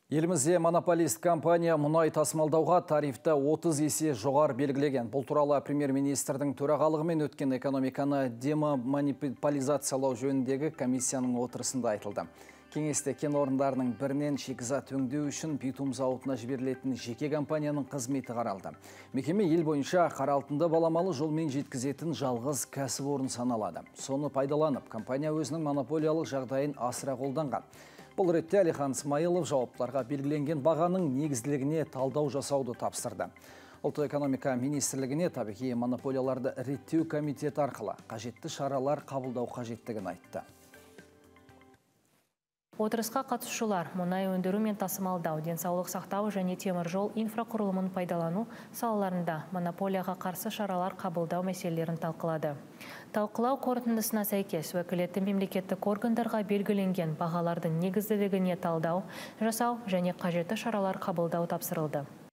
Елімізде монополист компания мұнай тасымалдауға тарифті 30 есе жоғары белгілеген. Бұл туралы премьер-министрдің төрағалығымен өткен экономиканы демонополизациялау жөніндегі комиссияның отырысында айтылды. Кеңесте кен орындарының бірінен шикізат өңдеу үшін битум зауытына жіберілетін жеке компанияның қызметі қаралды. Мекеме ел бойынша қара алтынды баламалы жолмен жеткізетін жалғыз кәсіпорын саналады. Соны пайдаланып, компания өзінің монополиялық жағдайын асыра қолданған. Бұл ретте Әлихан Смайылов жауаптыларға белгіленген бағаның негізділігіне талдау жасауды тапсырды. Ұлттық экономика министрлігіне табиғи монополияларды реттеу комитеті арқылы қажетті шаралар қабылдау қажеттігін айтты. Отырысқа қатысушылар мұнай өндіру мен тасымалдау, денсаулық сақтау және темір жол инфрақұрылымын пайдалану салаларында монополияға қарсы шаралар қабылдау мәселелерін талқылады. Талқылау қорытындысына сәйкес уәкілетті мемлекеттік органдарға белгіленген бағалардың негізділігіне талдау жасау және қажетті шаралар қабылдау тапсырылды.